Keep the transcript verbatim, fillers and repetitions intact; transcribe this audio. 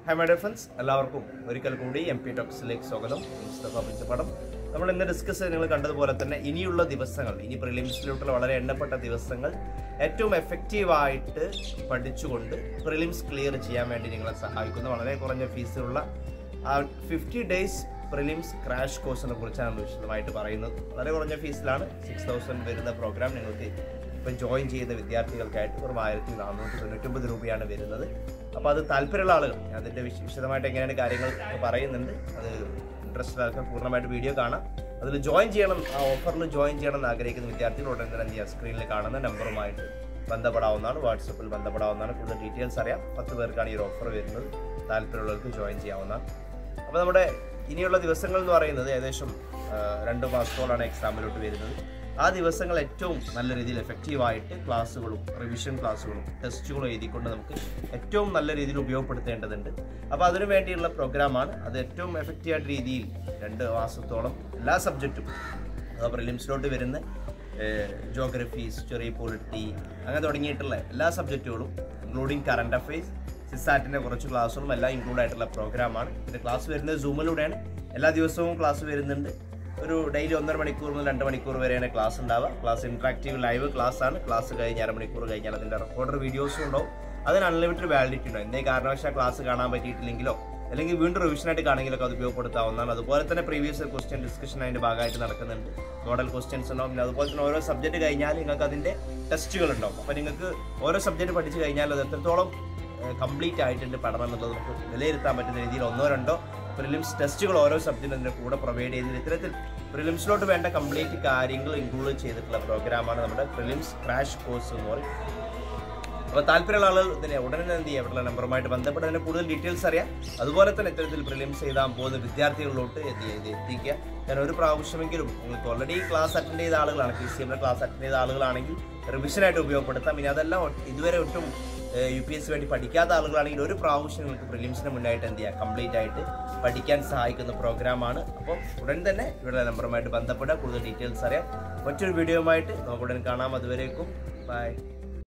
Hi my dear friends, എല്ലാവർക്കും ഒരിക്കൽ കൂടി എം പി ടോക്സിലേക്ക് സ്വാഗതം. മുസ്തഫ പ്രിൻസിപ്പടം. നമ്മൾ ഇന്ന് ഡിസ്കസ് ചെയ്ത് നിങ്ങൾ കണ്ടതുപോലെ തന്നെ ഇനിയുള്ള ദിവസങ്ങൾ, ഇനി പ്രിലിംസിലോട്ടുള്ള വളരെ എണ്ണപ്പെട്ട ദിവസങ്ങൾ ഏറ്റവും എഫക്റ്റീവായിട്ട് പഠിച്ചുകൊണ്ട് പ്രിലിംസ് ക്ലിയർ ചെയ്യാൻ വേണ്ടി നിങ്ങളെ സഹായിക്കുന്ന വളരെ കുറഞ്ഞ ഫീസിലുള്ള ഫിഫ്റ്റി ഡേയ്സ് പ്രിലിംസ് ക്രാഷ് കോഴ്സിനെ കുറിച്ചാണ് നമ്മൾ വിശദമായിട്ട് പറയുന്നത്. വളരെ കുറഞ്ഞ ഫീസിലാണ് സിക്സ് തൗസൻഡ് വരുന്ന പ്രോഗ്രാം നിങ്ങൾക്ക് ഇപ്പം ജോയിൻ ചെയ്ത വിദ്യാർത്ഥികൾക്കായിട്ട് വെറും ആയിരത്തി നാനൂറ്റി തൊണ്ണൂറ്റൊമ്പത് രൂപയാണ് വരുന്നത്. അപ്പോൾ അത് താല്പര്യമുള്ള ആളുകൾ, അതിൻ്റെ വിശദമായിട്ട് എങ്ങനെയാണ് കാര്യങ്ങൾ പറയുന്നുണ്ട്, അത് ഇൻട്രസ്റ്റ് ആൾക്കാർ പൂർണ്ണമായിട്ട് വീഡിയോ കാണാം. അതിൽ ജോയിൻ ചെയ്യണം, ആ ഓഫറിൽ ജോയിൻ ചെയ്യണം എന്ന് ആഗ്രഹിക്കുന്ന വിദ്യാർത്ഥികൾ ഉടൻ തന്നെ എന്ത് ചെയ്യുക, സ്ക്രീനിൽ കാണുന്ന നമ്പറുമായിട്ട് ബന്ധപ്പെടാവുന്നതാണ്, വാട്സപ്പിൽ ബന്ധപ്പെടാവുന്നതാണ്. കൂടുതൽ ഡീറ്റെയിൽസ് അറിയാം. പത്ത് പേർക്കാണ് ഈ ഒരു ഓഫർ വരുന്നത്. താല്പര്യമുള്ളവർക്ക് ജോയിൻ ചെയ്യാവുന്നതാണ്. അപ്പോൾ നമ്മുടെ ഇനിയുള്ള ദിവസങ്ങൾ എന്ന് പറയുന്നത് ഏകദേശം രണ്ട് മാസത്തോളാണ് എക്സാമിലോട്ട് വരുന്നത്. ആ ദിവസങ്ങൾ ഏറ്റവും നല്ല രീതിയിൽ എഫക്റ്റീവായിട്ട് ക്ലാസ്സുകളും റിവിഷൻ ക്ലാസ്സുകളും ടെസ്റ്റുകളും എഴുതിക്കൊണ്ട് നമുക്ക് ഏറ്റവും നല്ല രീതിയിൽ ഉപയോഗപ്പെടുത്തേണ്ടതുണ്ട്. അപ്പോൾ അതിനു വേണ്ടിയുള്ള പ്രോഗ്രാമാണ്. അത് ഏറ്റവും എഫക്റ്റീവായിട്ട് രീതിയിൽ രണ്ട് മാസത്തോളം എല്ലാ സബ്ജക്റ്റും പ്രിലിംസിലോട്ട് വരുന്ന ജോഗ്രഫി, ഹിസ്റ്ററി, പൊളിറ്റി അങ്ങനെ തുടങ്ങിയിട്ടുള്ള എല്ലാ സബ്ജക്റ്റുകളും ഇൻക്ലൂഡിങ് കറണ്ട് അഫയേഴ്സ്, സിസാറ്റിൻ്റെ കുറച്ച് ക്ലാസ്സുകളും എല്ലാം ഇൻക്ലൂഡ് ആയിട്ടുള്ള പ്രോഗ്രാമാണ്. പിന്നെ ക്ലാസ് വരുന്നത് സൂമിലൂടെയാണ്. എല്ലാ ദിവസവും ക്ലാസ് വരുന്നുണ്ട്. ഒരു ഡെയിലി ഒന്നര മണിക്കൂർ മുതൽ രണ്ട് മണിക്കൂർ വരെയാണ് ക്ലാസ് ഉണ്ടാവുക. ക്ലാസ് ഇൻട്രാക്റ്റീവ് ലൈവ് ക്ലാസ് ആണ്. ക്ലാസ് കഴിഞ്ഞ് അരമണിക്കൂർ കഴിഞ്ഞാൽ അതിൻ്റെ റെക്കോർഡർ വീഡിയോസും ഉണ്ടാവും. അതിന് അൺലിമിറ്റഡ് വാലിഡിറ്റി ഉണ്ടാവും. എന്തേ കാരണവശാൽ ക്ലാസ് കാണാൻ പറ്റിയിട്ടില്ലെങ്കിലോ അല്ലെങ്കിൽ വീണ്ടും റിവിഷനായിട്ട് കാണുമെങ്കിലൊക്കെ അത് ഉപയോഗപ്പെടുത്താവുന്നതാണ്. അതുപോലെ തന്നെ പ്രീവിയസ് ക്വസ്റ്റ്യൻ ഡിസ്കഷൻ അതിൻ്റെ ഭാഗമായിട്ട് നടക്കുന്നുണ്ട്. മോഡൽ ക്വസ്റ്റ്യൻസ് ഉണ്ടാവും. പിന്നെ അതുപോലെ തന്നെ ഓരോ സബ്ജക്റ്റ് കഴിഞ്ഞാൽ നിങ്ങൾക്ക് അതിൻ്റെ ടെസ്റ്റുകൾ ഉണ്ടാവും. അപ്പോൾ നിങ്ങൾക്ക് ഓരോ സബ്ജക്റ്റ് പഠിച്ച് കഴിഞ്ഞാൽ അത് എത്രത്തോളം കംപ്ലീറ്റ് ആയിട്ടുണ്ട് പഠനം എന്നുള്ളത് നമുക്ക് വിലയിരുത്താൻ പറ്റുന്ന രീതിയിൽ ഒന്നോ രണ്ടോ പ്രിലിംസ് ടെസ്റ്റുകൾ ഓരോ സബ്ജക്റ്റിനും അതിൻ്റെ കൂടെ പ്രൊവൈഡ് ചെയ്ത് ഇത്തരത്തിൽ പ്രിലിംസിലോട്ട് വേണ്ട കംപ്ലീറ്റ് കാര്യങ്ങൾ ഇൻക്ലൂഡ് ചെയ്തിട്ടുള്ള പ്രോഗ്രാമാണ് നമ്മുടെ പ്രിലിംസ് ക്രാഷ് കോഴ്സ് എന്ന് പറയും. അപ്പോൾ താല്പര്യമുള്ള ആളുകൾ ഇതിനെ ഉടനെ എന്ത് ചെയ്യുക, ഇവിടെയുള്ള നമ്പറുമായിട്ട് ബന്ധപ്പെട്ട് അതിൻ്റെ കൂടുതൽ ഡീറ്റെയിൽസ് അറിയാം. അതുപോലെ തന്നെ ഇത്തരത്തിൽ പ്രിലിംസ് എഴുതാൻ പോകുന്ന വിദ്യാർത്ഥികളിലോട്ട് എന്ത് ചെയ്യുക, ഇത് എത്തിക്കുക. ഞാൻ ഒരു പ്രാവശ്യമെങ്കിലും നിങ്ങൾക്ക് ഓൾറെഡി ക്ലാസ് അറ്റൻഡ് ചെയ്ത ആളുകളാണ്, പി സി എമ്മിലെ ക്ലാസ് അറ്റൻഡ് ചെയ്ത ആളുകളാണെങ്കിൽ റിവിഷനായിട്ട് ഉപയോഗപ്പെടുത്താം. ഇനി അതെല്ലാം ഇതുവരെ ഒട്ടും യു പി എസ് സി വേണ്ടി പഠിക്കാത്ത ആളുകളാണെങ്കിൽ ഒരു പ്രാവശ്യം നിങ്ങൾക്ക് പ്രിലിംസിന് മുന്നായിട്ട് എന്ത് ചെയ്യുക, കംപ്ലീറ്റ് ആയിട്ട് പഠിക്കാൻ സഹായിക്കുന്ന പ്രോഗ്രാമാണ്. അപ്പോൾ ഉടൻ തന്നെ ഇവിടെ നമ്പറുമായിട്ട് ബന്ധപ്പെടുക, കൂടുതൽ ഡീറ്റെയിൽസ് അറിയാം. മറ്റൊരു വീഡിയോയുമായിട്ട് നമുക്ക് ഉടൻ കാണാം. അതുവരേക്കും ബൈ.